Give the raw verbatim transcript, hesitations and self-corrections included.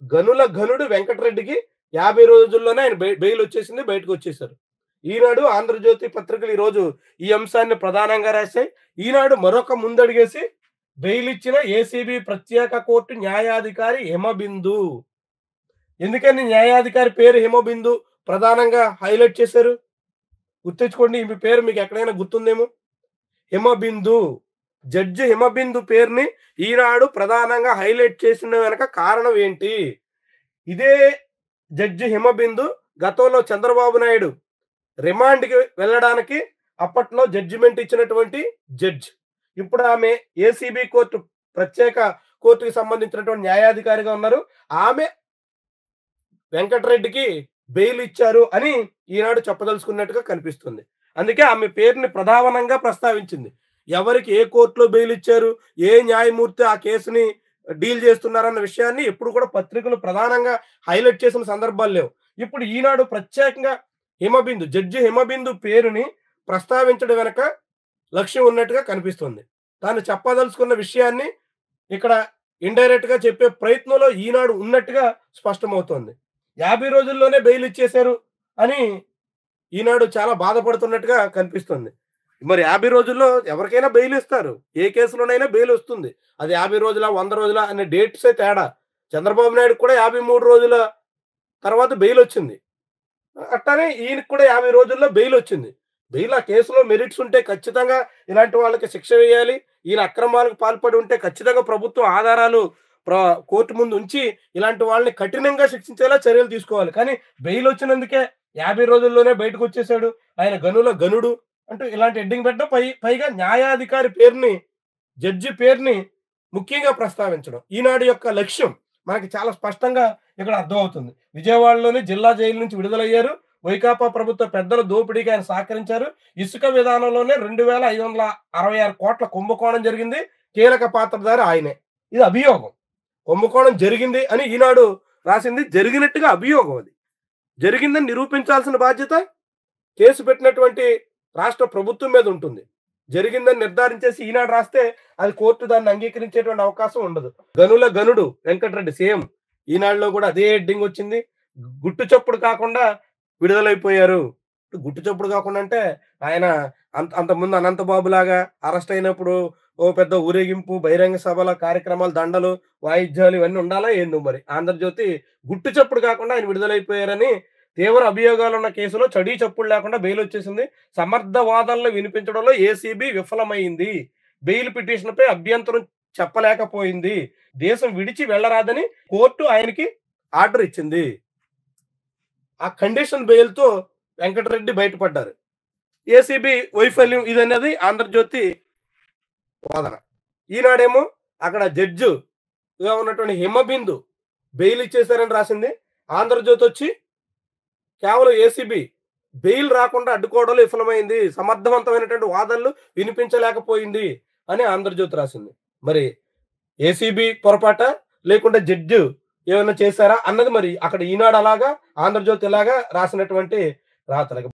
గనుల ఘనుడు వెంకటరెడ్డికి యాభై రోజుల్లోనే ఆయన బె బెయిల్ వచ్చేసింది. బయటకొచ్చేసారు. ఈనాడు, ఆంధ్రజ్యోతి పత్రికలు ఈరోజు ఈ అంశాన్ని ప్రధానంగా రాశాయి. ఈనాడు మరొక ముందడుగేసి బెయిల్ ఇచ్చిన ఏసీబీ ప్రత్యేక కోర్టు న్యాయాధికారి హిమబిందు. ఎందుకని న్యాయాధికారి పేరు హిమబిందు ప్రధానంగా హైలైట్ చేశారు? గుర్తుంచుకోండి. ఈమె పేరు మీకు ఎక్కడైనా గుర్తుందేమో. హిమబిందు. జడ్జి హిమబిందు పేరుని ఈనాడు ప్రధానంగా హైలైట్ చేసిన వెనక కారణం ఏంటి? ఇదే జడ్జి హిమబిందు గతంలో చంద్రబాబు నాయుడు రిమాండ్‌కి వెళ్ళడానికి అప్పట్లో జడ్జిమెంట్ ఇచ్చినటువంటి జడ్జ్. ఇప్పుడు ఆమె ఏసీబీ కోర్టు ప్రత్యేక కోర్టుకి సంబంధించినటువంటి న్యాయాధికారిగా ఉన్నారు. ఆమె వెంకటరెడ్డికి బెయిల్ ఇచ్చారు అని ఈనాడు చెప్పదలుచుకున్నట్టుగా కనిపిస్తుంది. అందుకే ఆమె పేరుని ప్రధానంగా ప్రస్తావించింది. ఎవరికి ఏ కోర్టులో బెయిల్ ఇచ్చారు, ఏ న్యాయమూర్తి ఆ కేసుని డీల్ చేస్తున్నారన్న విషయాన్ని ఎప్పుడు కూడా పత్రికలు ప్రధానంగా హైలైట్ చేసిన సందర్భాలు లేవు. ఇప్పుడు ఈనాడు ప్రత్యేకంగా హిమబిందు, జడ్జి హిమబిందు పేరుని ప్రస్తావించడం వెనక లక్ష్యం ఉన్నట్టుగా కనిపిస్తుంది. తాను చెప్పదలుచుకున్న విషయాన్ని ఇక్కడ ఇండైరెక్ట్ గా చెప్పే ప్రయత్నంలో ఈనాడు ఉన్నట్టుగా స్పష్టమవుతోంది. యాభై రోజుల్లోనే బెయిల్ ఇచ్చేశారు అని ఈనాడు చాలా బాధపడుతున్నట్టుగా కనిపిస్తుంది. మరి యాభై రోజుల్లో ఎవరికైనా బెయిల్ ఇస్తారు. ఏ కేసులోనైనా బెయిల్ వస్తుంది. అది యాభై రోజుల, వంద రోజుల అనే డేట్సే తేడా. చంద్రబాబు నాయుడు కూడా యాభై మూడు రోజుల తర్వాత బెయిల్ వచ్చింది. అట్లానే ఈయనకి కూడా యాభై రోజుల్లో బెయిల్ వచ్చింది. బెయిల్ ఆ కేసులో మెరిట్స్ ఉంటే ఖచ్చితంగా ఇలాంటి వాళ్ళకి శిక్ష వేయాలి. ఈయన అక్రమాలకు పాల్పడి ఉంటే ఖచ్చితంగా ప్రభుత్వం ఆధారాలు ప్ర కోర్టు ముందు ఉంచి ఇలాంటి వాళ్ళని కఠినంగా శిక్షించేలా చర్యలు తీసుకోవాలి. కానీ బెయిల్ వచ్చినందుకే యాభై రోజుల్లోనే బయటకు వచ్చేసాడు, ఆయన గనుల గనుడు అంటూ ఇలాంటి హెడ్డింగ్ పెట్టడం, పై పైగా న్యాయాధికారి పేరుని, జడ్జి పేరుని ముఖ్యంగా ప్రస్తావించడం ఈనాడు యొక్క లక్ష్యం మనకి చాలా స్పష్టంగా ఇక్కడ అర్థమవుతుంది. విజయవాడలోని జిల్లా జైలు నుంచి విడుదలయ్యారు. వైకాపా ప్రభుత్వ పెద్దల దోపిడీకి ఆయన సహకరించారు. ఇసుక విధానంలోనే రెండు వేల ఐదు వందల అరవై ఆరు కోట్ల కుంభకోణం జరిగింది. కీలక పాత్రధారి ఆయనే. ఇది అభియోగం. కుంభకోణం జరిగింది అని ఈనాడు రాసింది. జరిగినట్టుగా అభియోగం. అది జరిగిందని నిరూపించాల్సిన బాధ్యత కేసు పెట్టినటువంటి రాష్ట్ర ప్రభుత్వం మీద ఉంటుంది. జరిగిందని నిర్ధారించేసి ఈనాడు రాస్తే అది కోర్టు దాన్ని అంగీకరించేటువంటి అవకాశం ఉండదు. గనుల గనుడు వెంకటరెడ్డి సేమ్ ఈనాడులో కూడా అదే హెడ్డింగ్ వచ్చింది. గుట్టు చప్పుడు కాకుండా విడుదలైపోయారు. గుట్టు చప్పుడు కాకుండా అంటే ఆయన అంత అంతకుముందు అనంతబాబు లాగా అరెస్ట్ అయినప్పుడు ఓ పెద్ద ఊరేగింపు, బహిరంగ సభల కార్యక్రమాలు, దండలు, వాయిద్యాలు ఇవన్నీ ఉండాలా ఏందో మరి. ఆంధ్రజ్యోతి గుట్టు చప్పుడు కాకుండా ఆయన విడుదలైపోయారని తీవ్ర అభియోగాలు ఉన్న కేసులో చడీ చప్పుడు లేకుండా బెయిల్ వచ్చేసింది. సమర్థ వాదనలు వినిపించడంలో ఏసీబీ విఫలమైంది. బెయిల్ పిటిషన్పై అభ్యంతరం చెప్పలేకపోయింది. దేశం విడిచి వెళ్లరాదని కోర్టు ఆయనకి ఆర్డర్ ఇచ్చింది. ఆ కండిషన్ బెయిల్తో వెంకటరెడ్డి బయటపడ్డారు. ఏసీబీ వైఫల్యం ఇదన్నది ఆంధ్రజ్యోతి వాదన. ఈనాడేమో అక్కడ జడ్జిగా ఉన్నటువంటి హిమబిందు బెయిల్ ఇచ్చేశారని రాసింది. ఆంధ్రజ్యోతి వచ్చి కేవలం ఏసీబీ బెయిల్ రాకుండా అడ్డుకోవడంలో విఫలమైంది, సమర్థవంతమైనటువంటి వాదనలు వినిపించలేకపోయింది అని ఆంధ్రజ్యోతి రాసింది. మరి ఏసీబీ పొరపాట లేకుండా జడ్జి ఏమైనా చేశారా అన్నది మరి అక్కడ ఈనాడు అలాగా, ఆంధ్రజ్యోతి ఇలాగా రాసినటువంటి రాతలు.